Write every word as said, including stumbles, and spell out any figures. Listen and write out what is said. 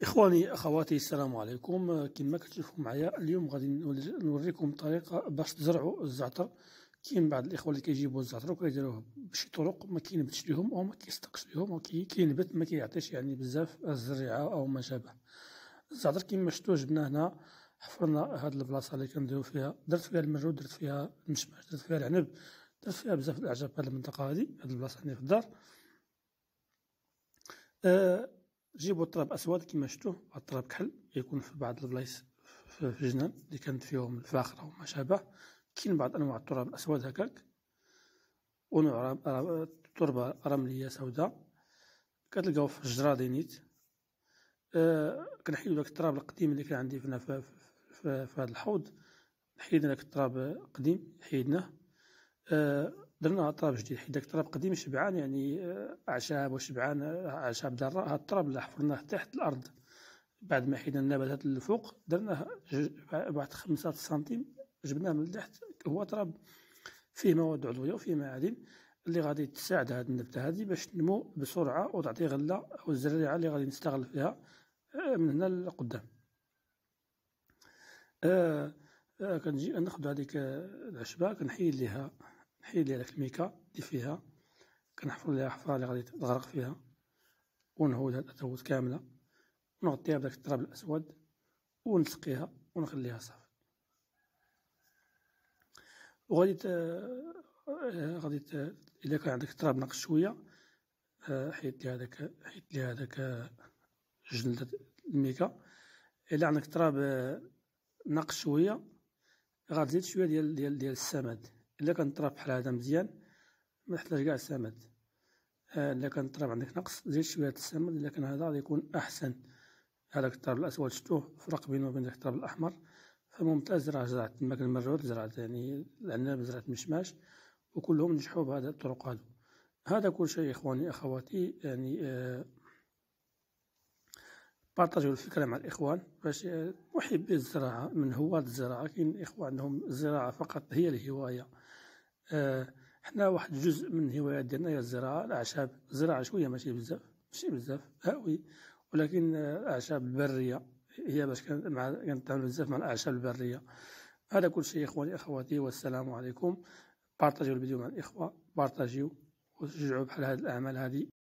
إخواني أخواتي السلام عليكم. كما كتشوفوا معايا اليوم غادي نوريكم طريقة باش تزرعوا الزعتر. كاين بعض الإخوة اللي كيجيبوا الزعتر وكيديروه بشي طرق ما كينبتش ليهم أو ما كيصدقش ليهم أو كينبت ما كيعطيش يعني بزاف الزريعة أو ما شابه. الزعتر كما شفتوا جبنا هنا، حفرنا هاد البلاصة اللي كنديرو فيها، درت فيها المرود، درت فيها المشماش، درت فيها العنب، درت فيها بزاف الأعشاب في هاد المنطقة هادي، هاد البلاصة هنا في الدار. أه جيبوا التراب اسود كما شفتوه، التراب كحل يكون في بعض البلايص في الجنان اللي كانت فيهم الفاخره وما شابه. كاين بعض انواع التراب الاسود هكاك، ونوع تربه رمليه سوداء كتلقاو في الجرادينيت. أه كنحيدو داك التراب القديم اللي كان عندي هنا في, في, في, في هذا الحوض، حيدنا داك التراب القديم حيدناه. أه درنا تراب جديد، حيت داك التراب قديم شبعان يعني اعشاب وشبعان اعشاب ضاره. هاد التراب اللي حفرناه تحت الارض بعد ما حيدنا النباتات الفوق درناه بعد خمسة سنتيم، جبناه من تحت. هو تراب فيه مواد عضويه وفيه معادن اللي غادي تساعد هاد النبته هادي باش تنمو بسرعه وتعطي غله او الزريعه اللي غادي نستغل فيها من هنا لقدام. آه آه كنجي ناخذ هذيك العشبه، كنحيد ليها نحيد ليها داك الميكا اللي فيها، كنحفر ليها حفره اللي غادي تغرق فيها، ونهودها تهود كامله، ونغطيها بداك التراب الاسود ونسقيها ونخليها صافي. وغادي ت... غادي ت... الا كان عندك التراب ناقص شويه، حيد لي هذاك حيد لي هذاك جلد الميكا. الا عندك التراب ناقص شويه غتزيد شويه ديال ديال ديال السماد. الا كان التراب بحال هذا مزيان ما تحتاج كاع السماد. الا كان التراب عندك نقص زيد شويه السماد. الا كان هذا غادي يكون احسن. هذاك التراب الاسود شفتوه فرق بينه وبين داك التراب الاحمر، فممتاز. راه زرعت الماكل المرود، زرعت يعني العناب، زرعت مشماش، وكلهم نجحوا بهذه الطرق هذو. هذا كل شيء اخواني اخواتي، يعني آه بارطاجيو الفكره مع الاخوان باش آه محبي الزراعه من هواة الزراعه. كاين اخوان عندهم الزراعه فقط هي الهوايه. آه حنا واحد الجزء من الهوايات ديالنا هي الزراعه. الاعشاب الزراعه شويه ماشي بزاف ماشي بزاف هاوي، ولكن الاعشاب البريه هي باش كنتعامل بزاف مع الاعشاب البريه. هذا كل شيء اخواني اخواتي، والسلام عليكم. بارطاجيو الفيديو مع الاخوه، بارطاجيو وشجعوا بحال هذه الاعمال هذه.